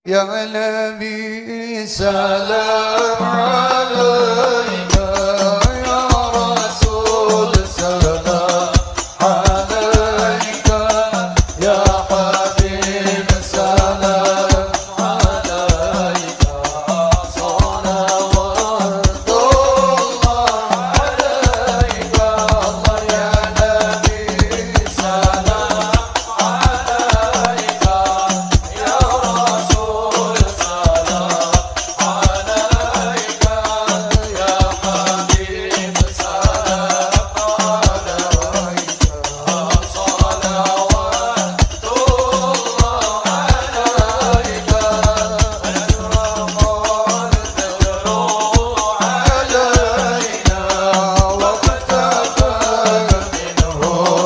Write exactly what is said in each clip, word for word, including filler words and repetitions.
يا نبي سلام عليك يا رسول سلام عليك يا حبيب سلام عليك صلوات الله عليك الله يا نبي سلام عليك يا رسول سلام عليك يا حبيب سلام عليك صلوات الله عليك الرحمن تدعو علينا واختفى منه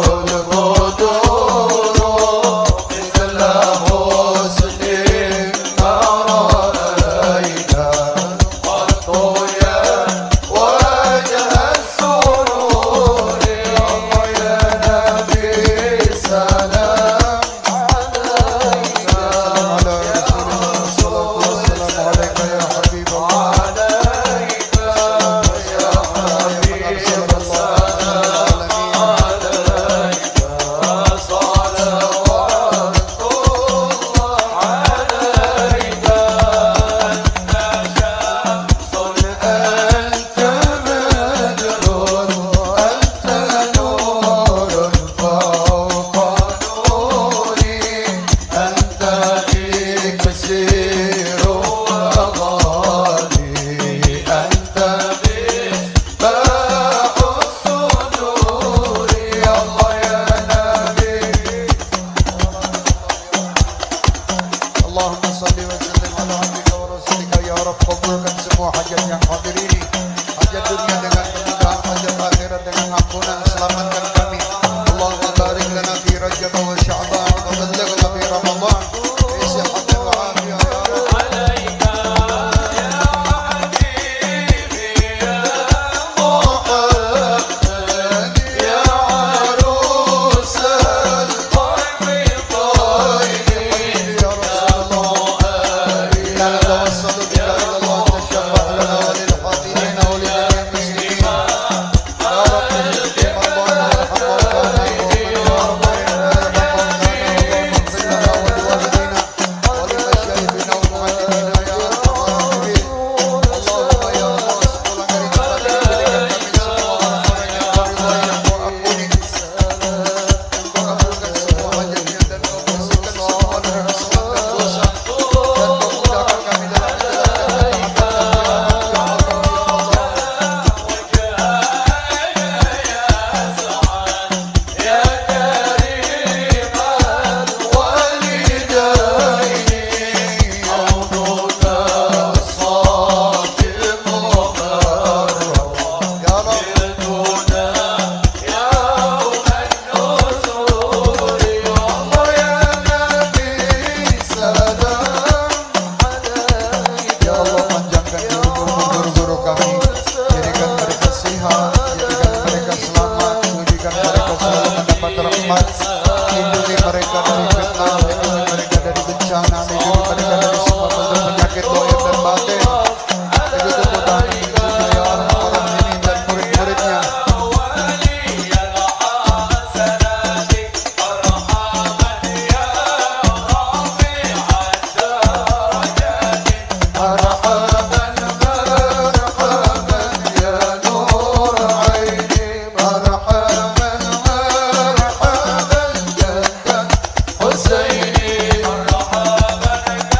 الغدور مثل حسن ما رأيت قط يا وجه السرور الله يا نبي سلام عليك على رسول الله والسلام عليك يا حبيب الله عليك يا حبيب السلام عليك صلوات الله عليك أنت شمس أنت بدر أنت نور فوق نوري أنت إكسير وغالي أنت مفتاح الصدور الله يا نبي اللهم صل وسلم على عبدك ورسولك يا رب قبولkan semua hajat yang hadirin hajat dunia dengan kemudahan hajat akhirat dengan ampunan selamatkan kami Allahumma barik lana fi Rajab wa Sya'ban wa ballighna fi Ramadan bi sihhatin wa afiyah ya Rabb عليك يا حبيبي يا محمد يا عروس القلب الطيب يا رسول الله لا نتوسل بك إلى الله تشفع لنا وللحاضرين ولجميع المسلمين يا رب اهدنا مرضانا وارحم موتانا lindungi mereka dari fitnah, lindungi mereka dari bencana, lindungi mereka dari semua bentuk penyakit zahir dan batin. Begitu pula lindungi ya orang-orang ini dan murid-muridnya. حسيني مرحبا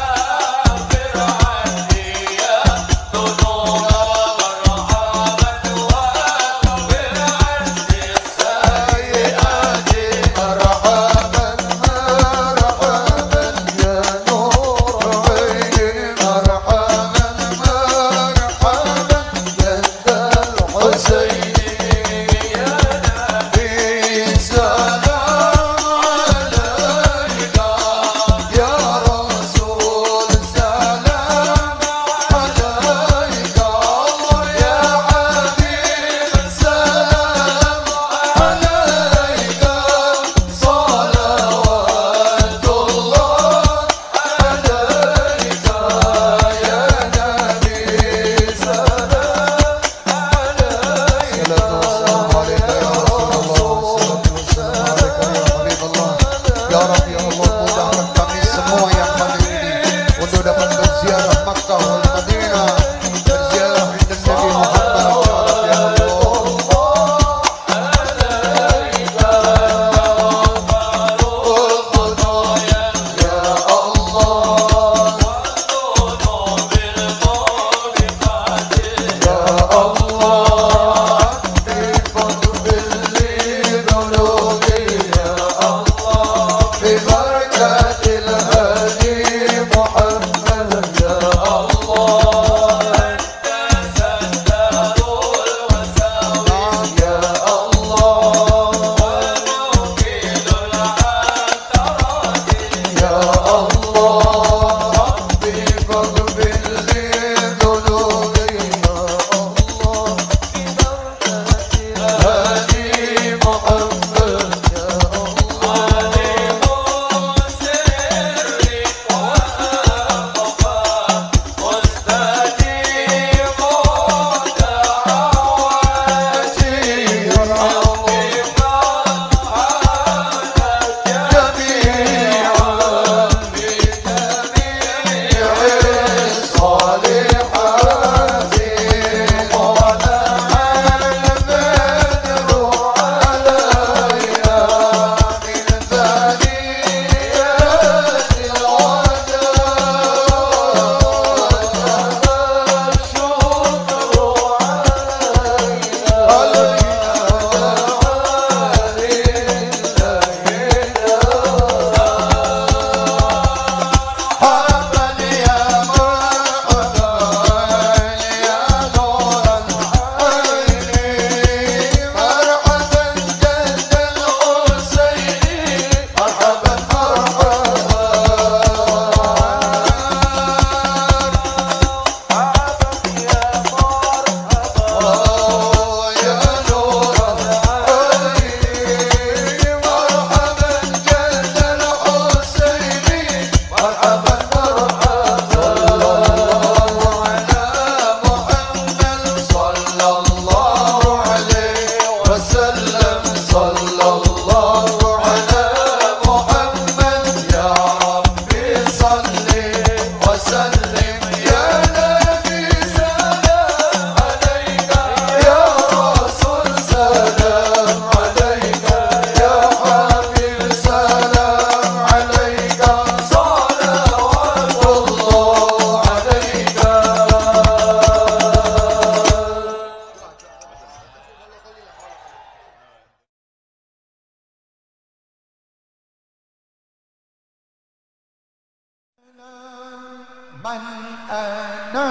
من أنا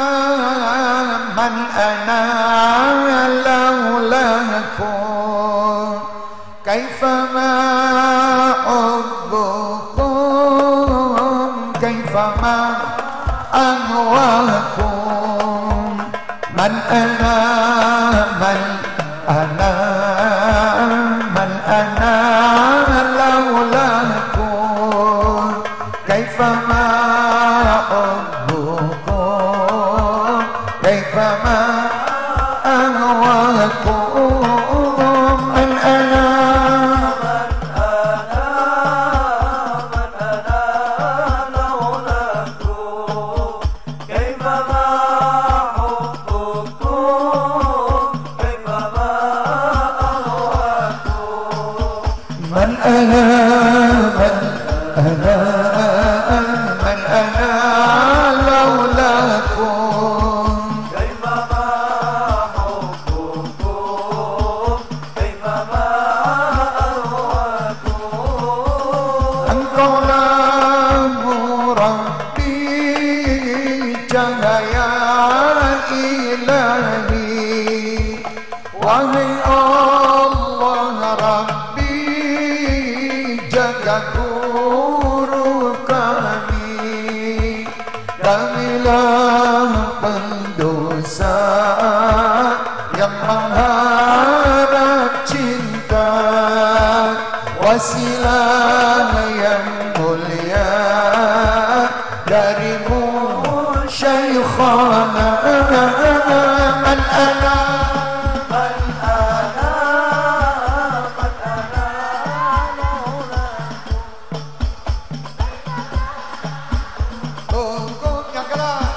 من أنا لولاكم كيفما حبكم كيفما أهواكم من أنا من أنا من أنا لولاكم كيفما حبكم كيفما أهواكم من أنا من أنا من أنا من أنا لولاكم كيفما حبكم كيفما أهواكم Engkau Rabbi cahaya ilahi wahai Allah Rabbi jaga guru kami kamilah pendosa yang mengharap cinta wasilah yang mulia darimu Syekhana man ana من أنا من أنا لولاكم tunggu yang kelas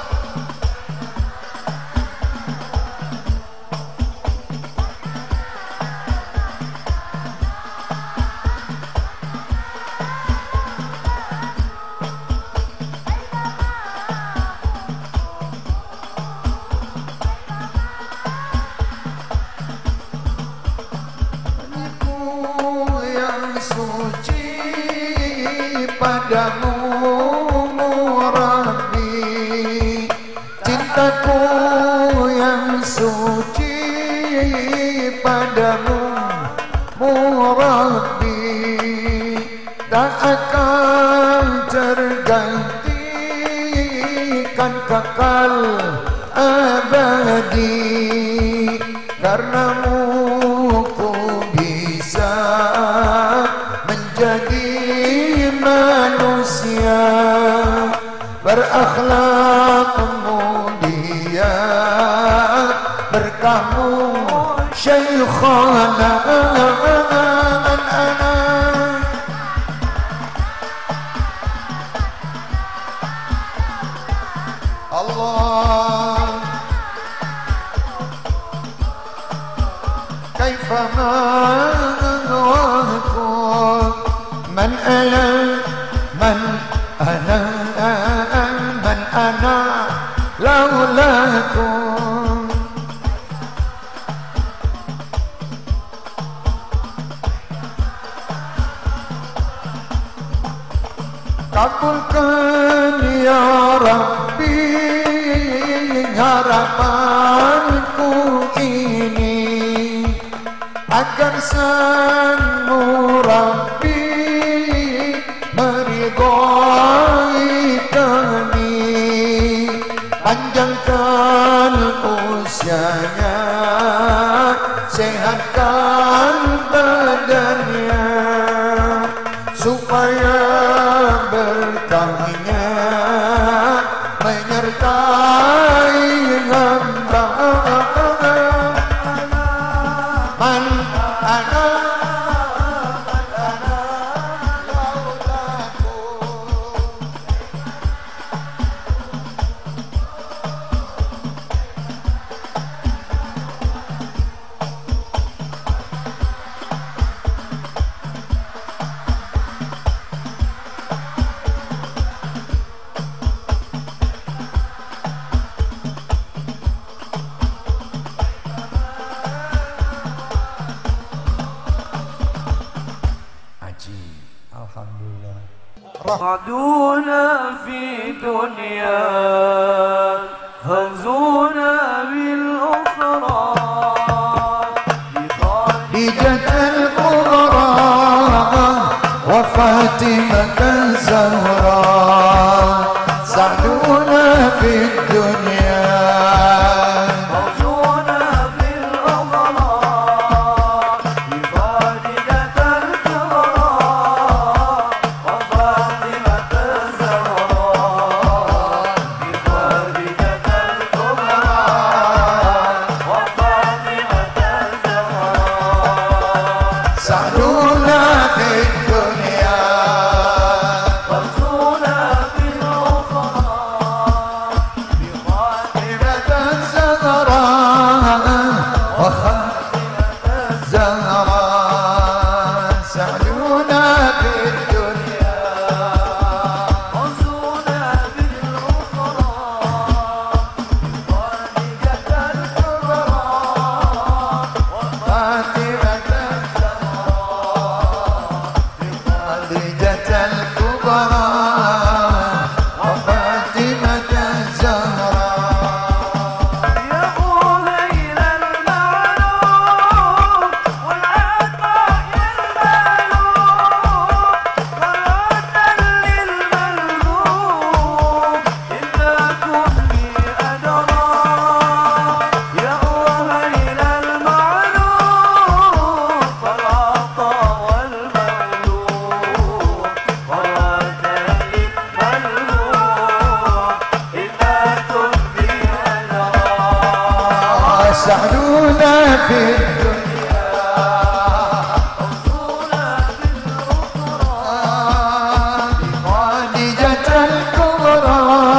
yang suci padamu Rabbi cintaku yang suci padamu Rabbi tak akan tergantikan kekal abadi karenamu ku bisa menjadi manusia berakhlak mulia berkahmu Syekhana man ana Allah kaifama ahwakum man ana man ana man ana laulakum kabulkan ya Rabbi harapanku ini agar sang Rabbi meridhai kami panjangkan usianya sehatkan badannya supaya berkahnya menyertai hamba man ana man ana laulakum رعدونا في الدنيا همزونا بالأخرى خديجة الكبرى وفاطمة الزهراء سعدونا في الدنيا همزونا بالأخرى خديجة الكبرى وفاطمة الزهراء خديجة الكبرى وفاطمة الزهراء سعدونا في الدنيا همزونا بالأخرى بخاتمة الزهراء وخاتمة الزهراء سعدونا في الدنيا همزونا بالأخرى خديجة الكبرى خاتمة خديجة الكبرى وفاطمة الزهراء يا غير المعلوم والعطاء المعلوم صلاة للملهوم إلا كل أدرى يا غير المعلوم والعطاء والمعلوم صلاة للملهوم إلا كل أدرى سعدونا في الدنيا همزونا خديجة الكبرى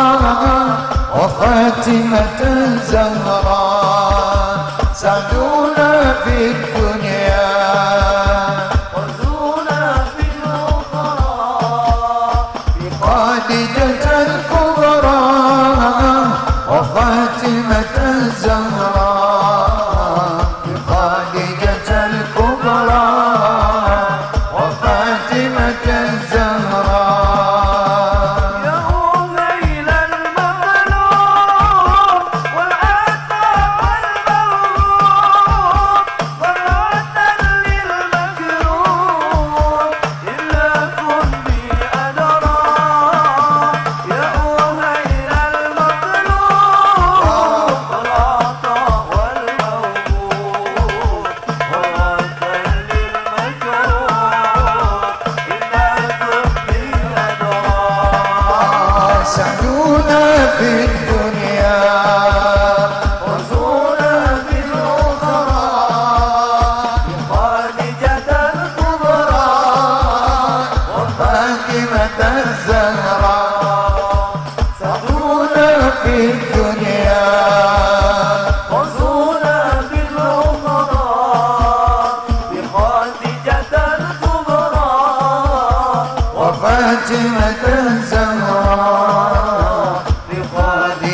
وفاطمة الزهراء سعدونا في الدنيا همزونا بالأخرى خديجة الكبرى وفاطمة الزهراء خديجة الكبرى وفاطمة الزهراء يا غير المغلوب والعطاء والمغلوب صلاة للمكروب إلا كل أدرى يا غير المطلوب والعطاء والموجود صلاة للمكروب إلا كل أدرى سعدونا في الدنيا همزونا بالأخرى خديجة الكبرى وفاطمة الزهراء سعدونا في الدنيا همزونا بالأخرى خديجة الكبرى وفاطمة الزهراء خديجة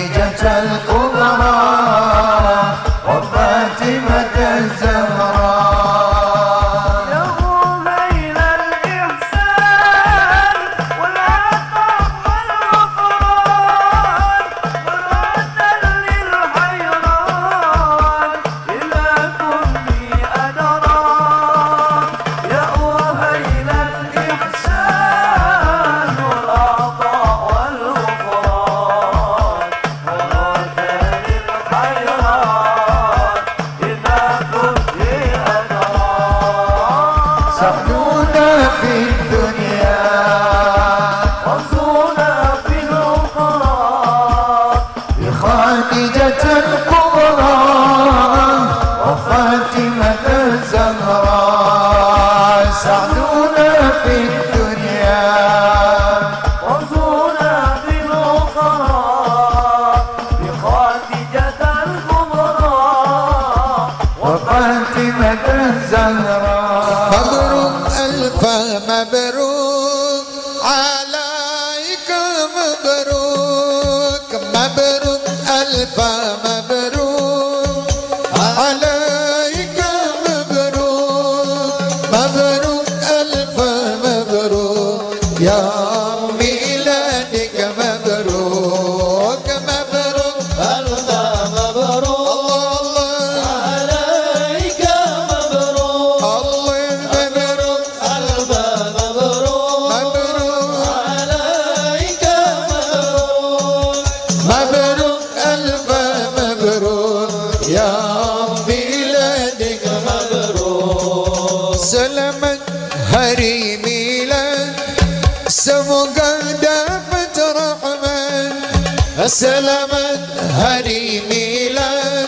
Selamat hari milad,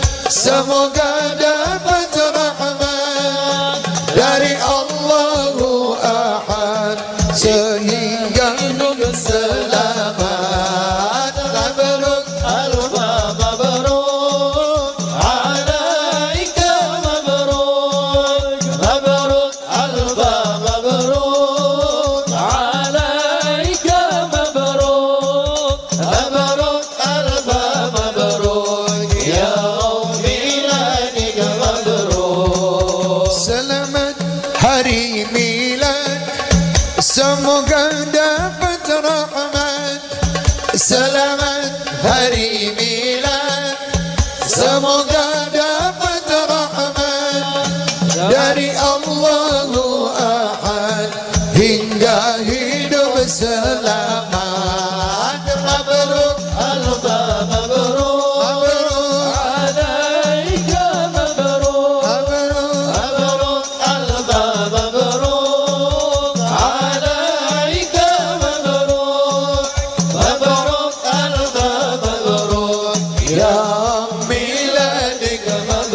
semoga dapat rahmat dari Allahu Ahad sehingga hidup selamat. Mabruk alfa mabruk alaika mabruk, mabruk alfa mabruk alaika mabruk, mabruk alfa mabruk ya miladik mabruk. Selamat hari milad, semoga dapat rahmat. Selamat hari milad, semoga dapat rahmat dari Allahu Ahad hingga hidup selamat. Mabruk alfa mabruk, mabruk alaika mabruk, mabruk, mabruk alfa mabruk alaika mabruk, mabruk alfa mabruk ya miladik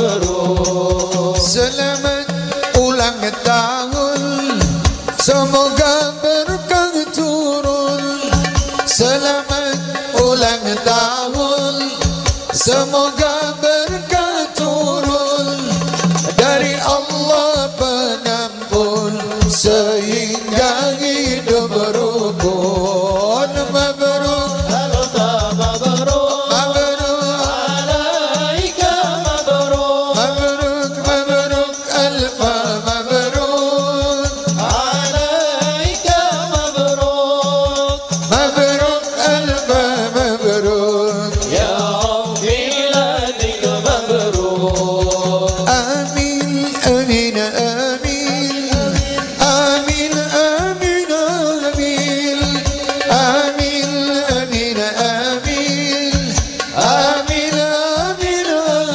mabruk. Selamat ulang tahun, semoga berkah turun. Selamat ulang tahun, semoga berkah turun dari Allah penampun sehingga hidup rukun. Mabruk alfa mabruk, mabruk alaika mabruk, mabruk, mabruk alfa mabruk alaika mabruk, mabruk alfa mabruk ya miladik mabruk. Amin amin amin amin amin amin amin amin amin amin amin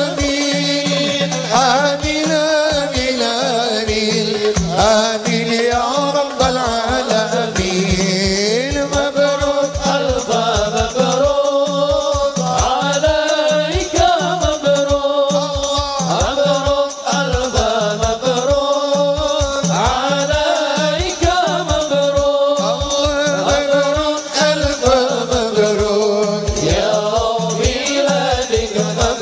amin amin amin amin ya rabbal alamin. Mabruk alfa mabruk alaika mabruk, mabruk alfa mabruk alaika mabruk, mabruk alfa mabruk ya miladik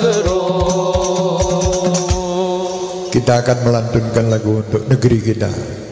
mabruk. Kita akan melantunkan lagu untuk negeri kita.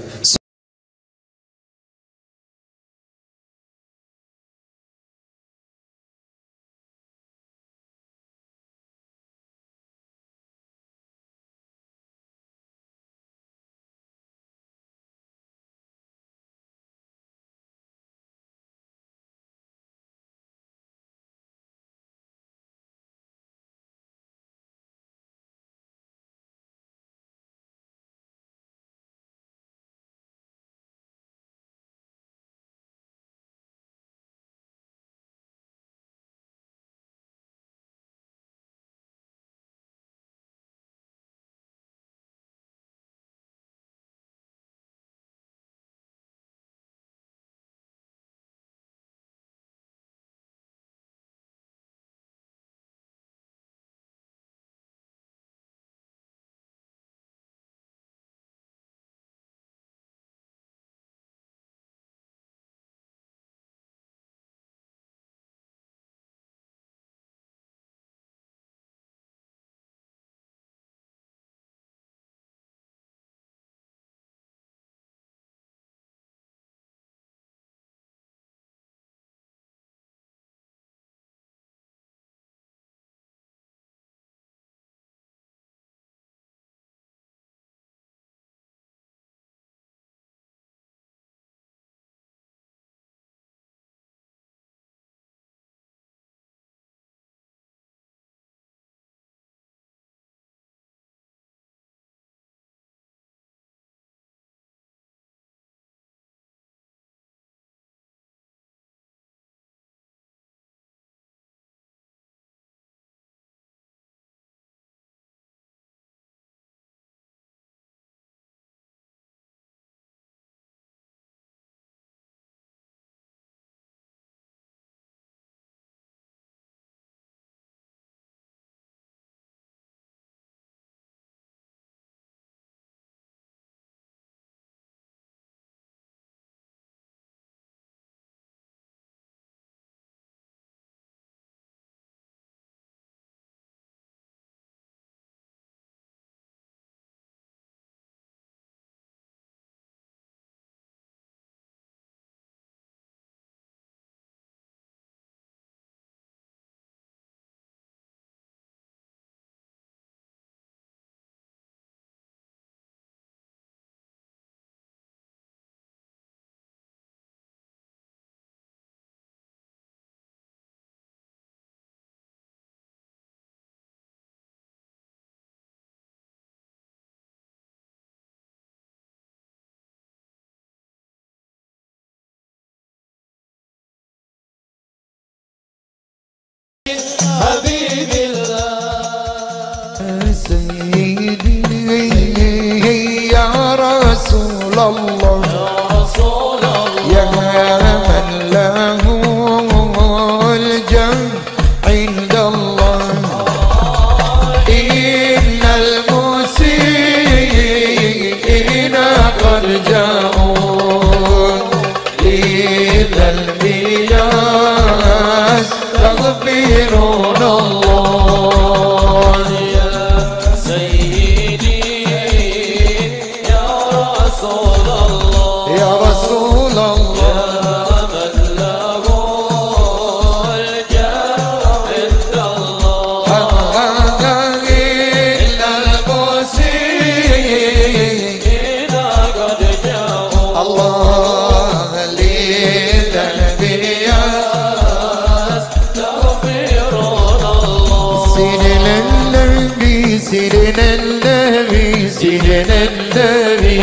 سيدنا النبي سيدنا النبي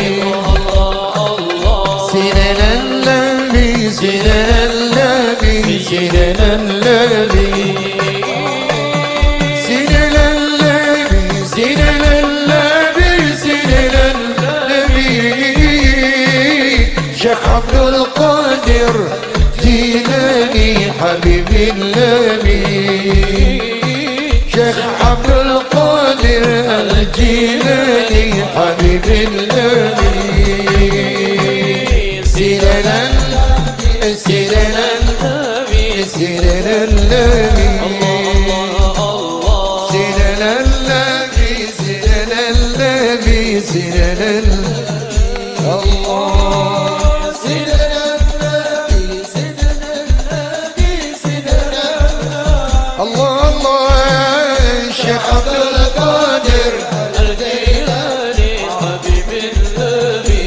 سيدنا النبي سيدنا النبي سيدنا النبي سيدنا النبي سيدنا النبي سيدنا النبي شيخ عبد القادر جيلاني حبيب النبي شيخ عبد القادر الجيلاني حبيب النبي سيدنا سيدنا النبي سيدنا النبي سيدنا النبي سيدنا النبي سيدنا الله سيدنا النبي سيدنا النبي سيدنا الله الله الشيخ عبد القادر الجيلاني حبيب النبي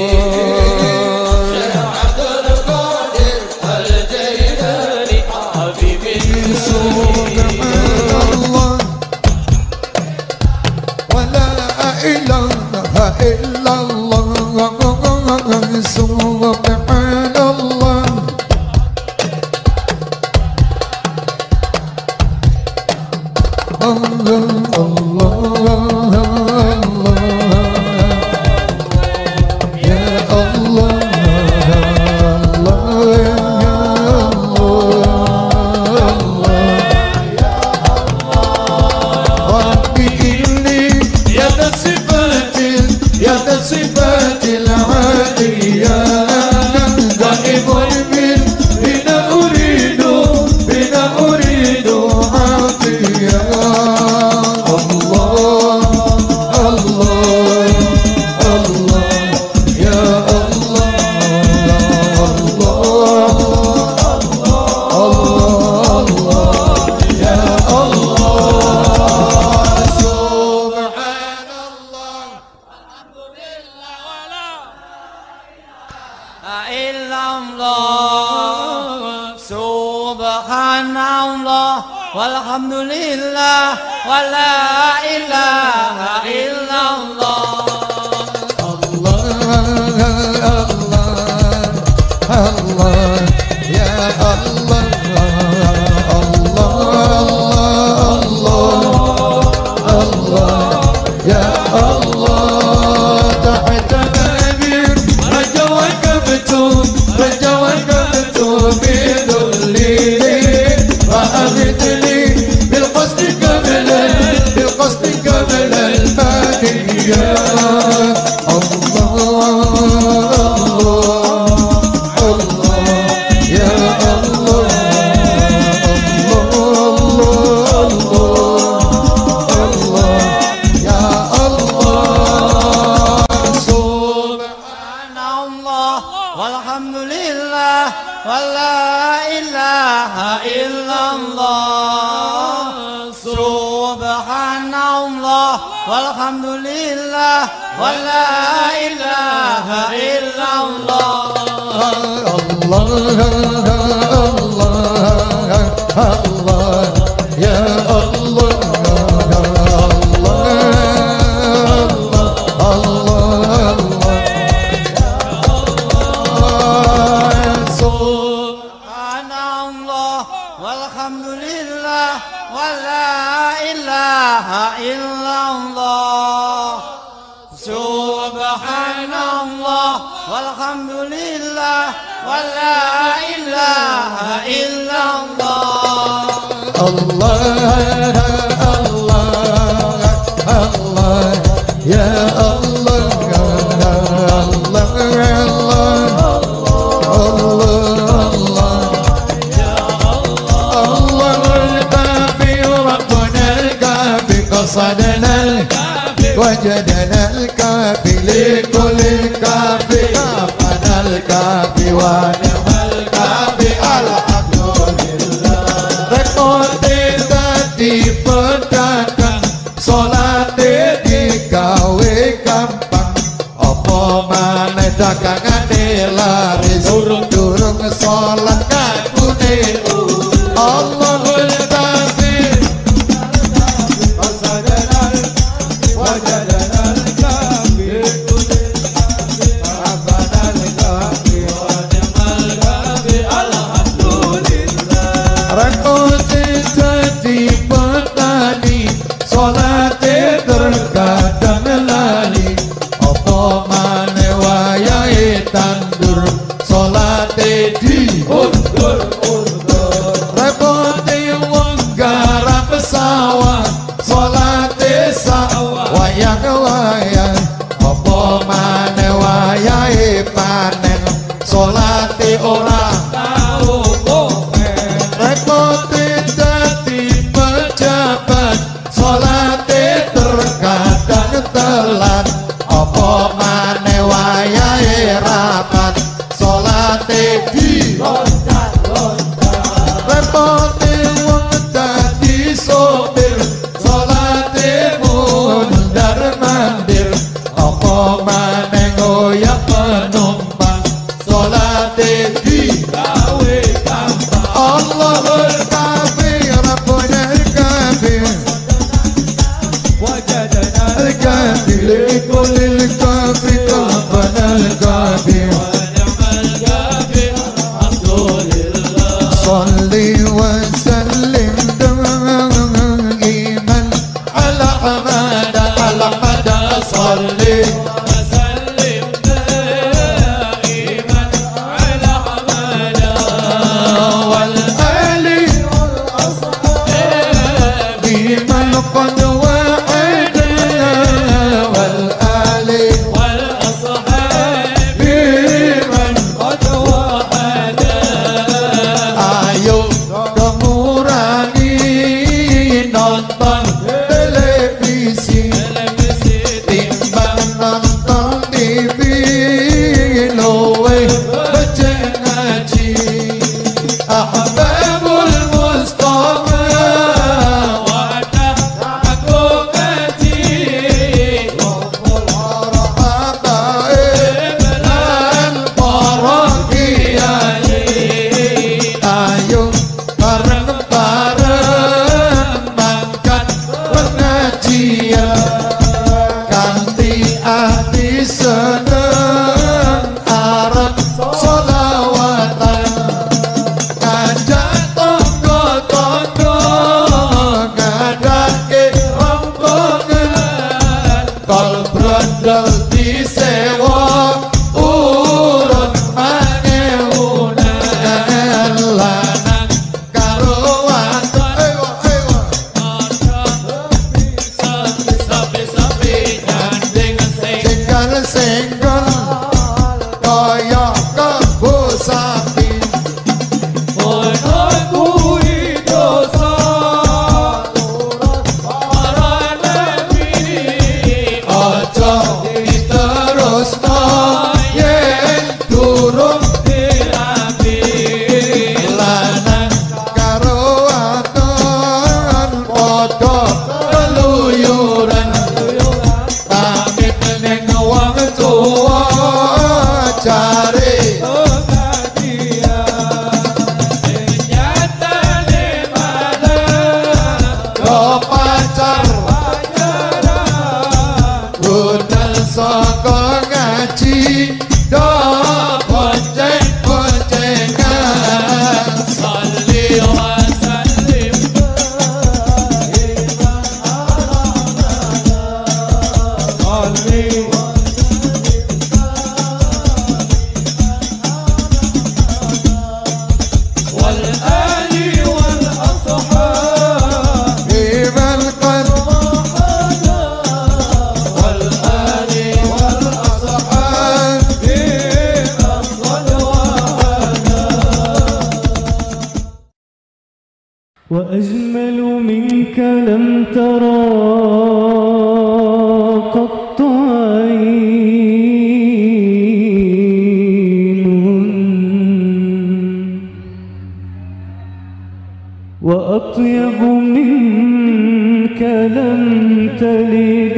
الشيخ عبد القادر الجيلاني حبيب النبي سبحان الله ولا إله إلا الله سبحان الله الله الله يا الله الله يا الله ربي إني يا ذا الصفات يا ذا الصفات العالية غائب من بنا أريد بنا أريد عافية الله الله الله يا الله الله الله الله يا الله سبحان الله إلا الله سبحان الله والحمد لله ولا إله إلا الله الله الله يا الله الله الله يا الله تحت أمير رجا وكبتم رجا وكبتم بذلي وأخذ لي بالقصد قبل بالقصد قبل الفاتحة والحمد لله ولا إله إلا الله سبحان الله والحمد لله ولا إله إلا الله الله الله الله يا الله والحمد لله ولا إله إلا الله سبحان الله والحمد لله ولا إله إلا الله الله الله الله يا الله الله قصدنا الكافي وجدنا الكافي لكل الكافي كافنا الكافي ونعم الكافي الحمد لله rekod dadi pedagang salat digawe gampang apa maneh dagangane laris durung durung salat kabune Allahul Kafi وسلم دائما على حمد على حمد صلي وسلم دائما على حمد والآل والأصحاب بمن قد وعدنا والآل والأصحاب بمن قد وعدا ayo kamu rani nonton televisi timbang nonton T V luwe baca ngaji ahbabul Mustafa wadah aku ngaji Rabbul Habaib lan para kiai ayo bareng-bareng mangkat pengajian kanthi ati seneng arep sholawatan ngajak tonggo-tonggo ngadake rombongan kol brondol disewa urut manewunan lanang karo wadon ewa ewa sapi-sapi nyanding sing singgal singgal kaya kebo sapi ono kuwi dosa para nabi aja diterusno yen durung dirabi lanang karo wadon padha keluyuran pamit ning wong tuwa jare yo pacar budal saka ngaji do bonceng-boncengan iman qad وأجمل منك لم ترى قط عين وأطيب منك لم تلد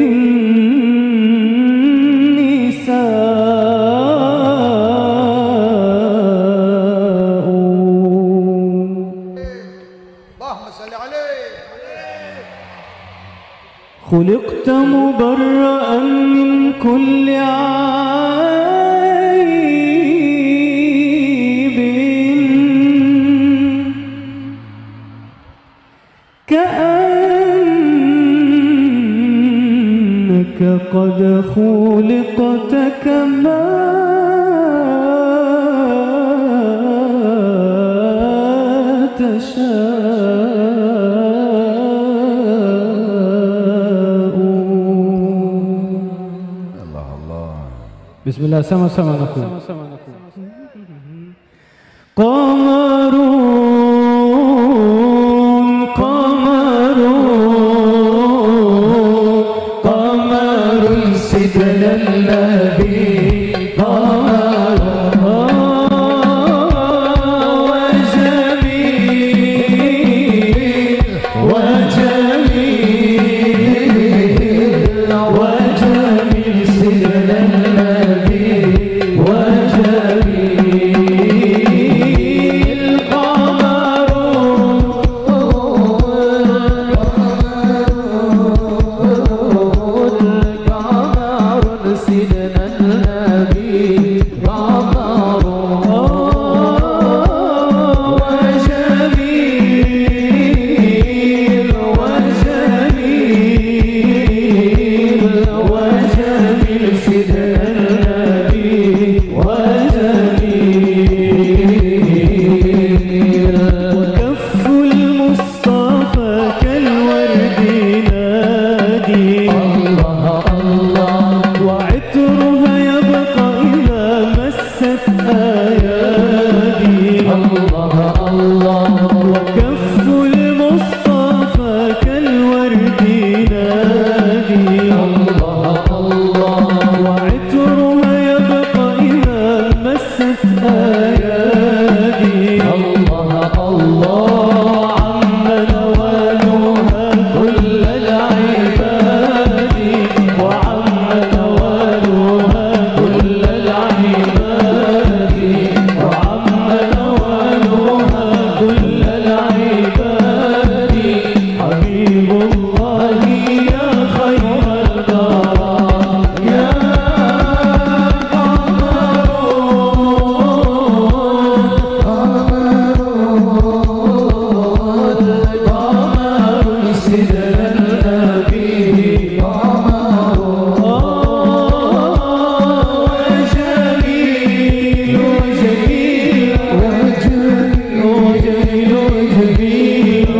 خلقت مبرأ من كل عيب كأنك قد خلقت كما تشاء. بسم الله sama-sama نقول قمرون قمرون قمر سيدنا النبي قمر وجميل وجميل وجميل سيدنا النبي وجميل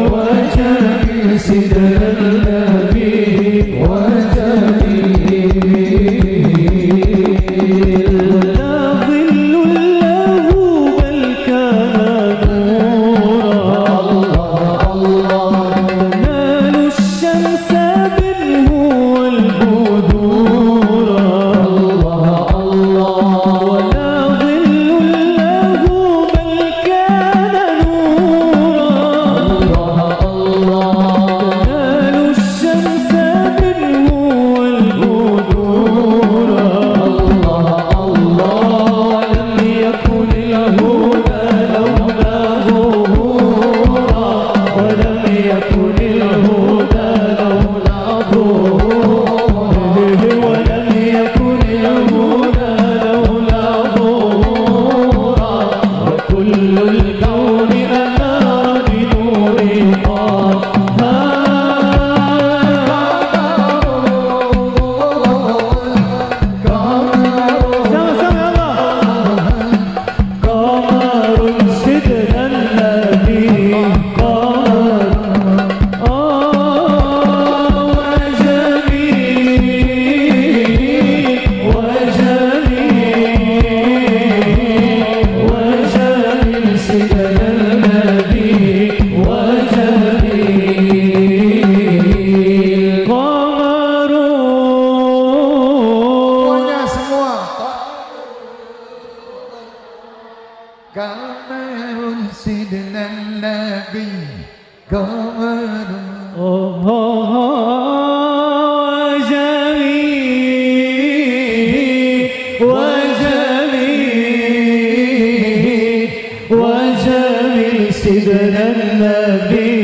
وجميل سيدنا النبي وجميل ولا ظل له بل كان نورا تنال الشمس منه والبدور ولا ظل له بل كان نورا تنال الشمس منه والبدور لم يكن الهدى لولا ظهورا ولم يكن الهدى لولا ظهوره ولم يكن الهدى لولا ظهورا وكل الكون أنار بنور قمر سيدنا النبي قمر وجميل وجميل وجميل سيدنا النبي وجميل قمر Semuanya semua. Kamarun sidna Nabi, kamarun. وجميل وجميل وجميل سيدنا النبي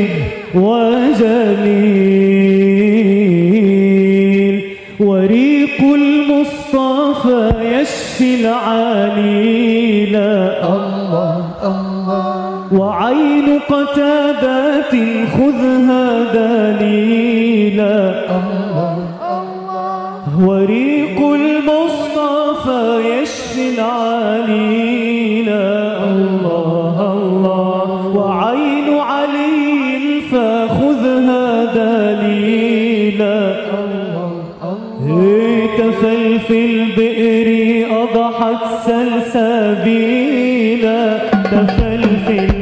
وجميل وريق المصطفى يشفي العليل Allah, Allah. وعين قتادات خذها دليلا وريق المصطفى يشفي العليل الله الله وعين علي فخذها دليلا تفل في البئر أضحت سلسبيلا تفل في